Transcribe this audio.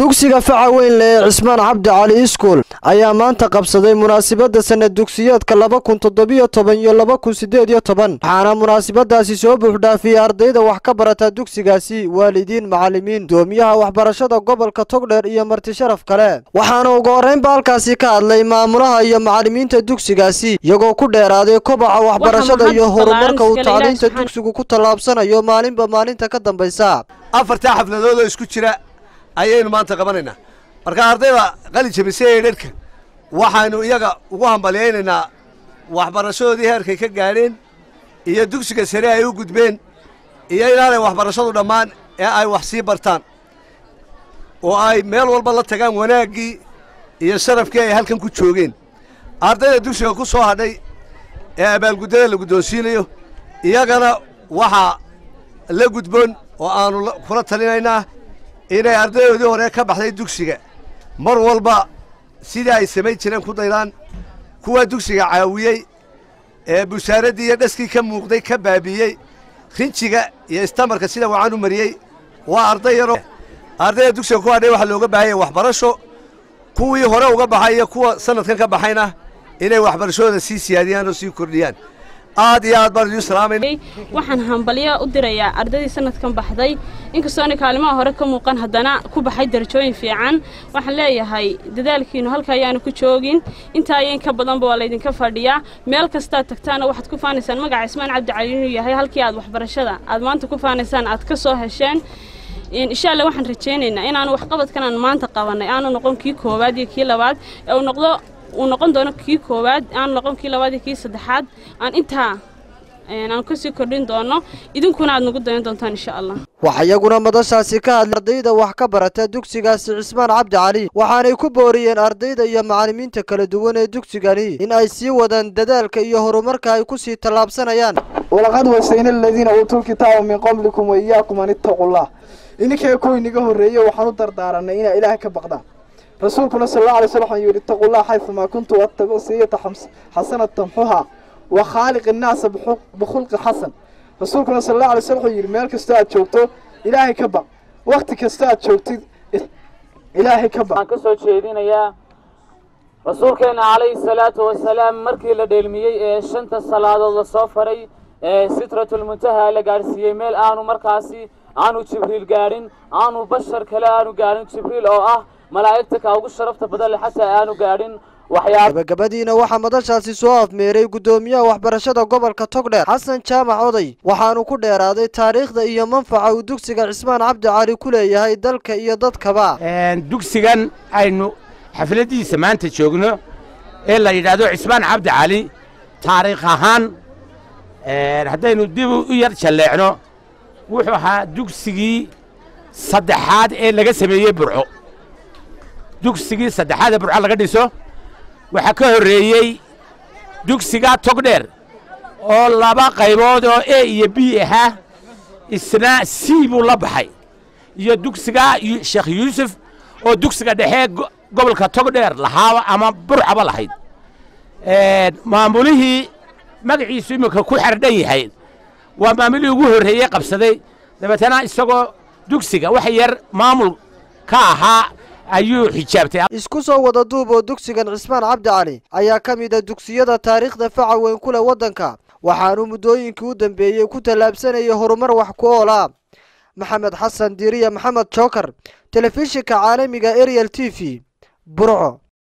dugsiga faca weyn leh Cismaan Cabdi Cali School ayaa maanta qabsaday munaasabada sanad dugsiyeedka 2017 iyo 2018 waxaana munaasabadaasi soo buuxdhaafiyay ardayda wax ka barata dugsigaasi waalidiin macallimiin doomiyaha waxbarashada gobolka Togdheer iyo marti sharaf kale waxaana ugu horeyn halkaasi ka hadlay maamulaha iyo macallimiinta dugsigaasi iyagoo ku dheeraaday kobaca waxbarashada iyo horumarka uu tacliinta dugsigu ku talaabsanayo maalinba maalinta ka dambaysa afarta xafladood oo isku jira ayaynu maanta qabanaynaa marka ardayda qalin jabisay dharka waxaanu iyaga ugu hambalyeynaa waxbarashadoodii heerkay ka gaareen iyo dugsiga sare ay u gudbeen iyo inaanay waxbarashadu dhammaan ee ay wax sii bartaan oo ay meel walba la tagaan wanaagii iyo sharafkii ay halkan ku joogeen ardayda dugsiga ku soo hadhay ee abaalgudada la guddoonsiinayo iyagana waxa la gudboon oo aanu kula talinaynaa inay ardaydii hore ka baxday dugsiga mar walba sidii ay samayn jireen ku daydaan kuwa dugsiga caawiyey ee bushaaradii iyo dhaskii ka muuqday ka baabiyey rinjiga iyo istamarka sida wacan u mariyey waa arday yaro ardayda dugsiga ku hadhay waxaa looga baahan yahay waxbarasho kuwii hore uga baxay iyo kuwa sanadkan ka baxayna inay waxbarashadooda sii siyaadiyaan oo sii kordhiyaan aad iyo aad baan idin salaamayna waxaan hambalyo u dirayaa ardaydii sanadkan baxday inkastoo ay kaalimaha hore ka muuqan haddana ku baxay darajooyin fiican waxaan leeyahay dadaalkiinu halka ayaanu ku joogin inta ayeen ka badanba waa laydinka fadhiyaa meel kasta tagtaana waxaad ku faanaysaan magaca Cismaan Cabdi Cali inuu yahay halkii aad waxbarashada aad maanta ku faanaysaan aad ka soo hesheen insha Allah waxaan rajaynaynaa in aan wax qabadkan aan maanta qabanay aanu noqon kii koowaad iyo kii labaad ee uu noqon doono kii koowaad aan noqon kii labaad iyo kii saddexaad aan inta aan ku sii kordhin doono idinkuna aad nagu dayan doontaan insha Allah waxa iyaguna madashaasi ka hadlay ardayda wax ka barata dugsigaasi Cismaan Cabdi Cali waxaanay ku booriyeen ardayda iyo macallimiinta kala duwan ee dugsigani in ay sii wadaan dadaalka iyo horumarka ay ku sii talaabsanayaan walaqad wasayna alladina utul kitaaba min qablikum wa iyyakum an ittaqullah ininka ku iniga horeeyo waxaan u dardaaranay in Ilaahay ka baqdaan rasuulkuna sallallahu alayhi wasallam yiri ittaqullah haythuma kuntu wattabi'u sayyata hasanat tamhuha wa khaliq an-nas bi khulqi hasan rasuulkuna sallallahu alayhi wasallam yiri meel kasta aad joogto Ilaahay ka baq waqti kasta aad joogtid Ilaahay ka baq ka soo jeedinayaa rasuulkeena alayhi salaatu wasalaam markii la dheelmiyay ee shanta salaadood la soo faray ee sitratul muntaha la gaarsiiyay meel aanu markaasi aanu jibriil gaarin aanu bashar kale aanu gaarin jibriil oo ah malaa'ikta ka ugu sharafta badan leh xataa aanu gaarin gabagabadiina waxa madashaasi soo afmeeray gudoomiyaha waxbarashada gobolka Togdheer Xasan Jaamac Oday waxaanu ku dheeraaday taariikhda iyo manfaca uu dugsiga Cismaan Cabdi Cali ku leeyahay dalka iyo dadkaba dugsigan aynu xafladiisa maanta joogno ee la yiraahdo Cismaan Cabdi Cali taariikh ahaan haddaynu dib u yar jaleecno wuxuu ahaa dugsigii saddexaad ee laga sameeyay Burco dugsigii saddexaad ee Burco laga dhiso waxa ka horeeyay dugsiga Togdheer oo laba qaybood oo A iyo B ah isna C buu la baxay iyo dugsiga Sheekh Yuusuf oo dugsiga dhexe gobolka Togdheer lahaa ama Burco ba lahayd maamulihii magaciisu imika ku xardhan yahay waa maamulihii ugu horeeyay qabsaday dabeetana isagoo dugsiga wax yar maamul ka ahaa ayuu xijaabtay isku soo wada duub oo dugsigan Cismaan Cabdi Cali ayaa kamid ah dugsiyada taariikhda faca weyn ku leh wadanka waxaanu muddooyinkii u dambeeyay ku talaabsanayay horumar wax ku oola maxamed xasan diiriya maxamed joker telefishinka caalamiga Ariel TV Burco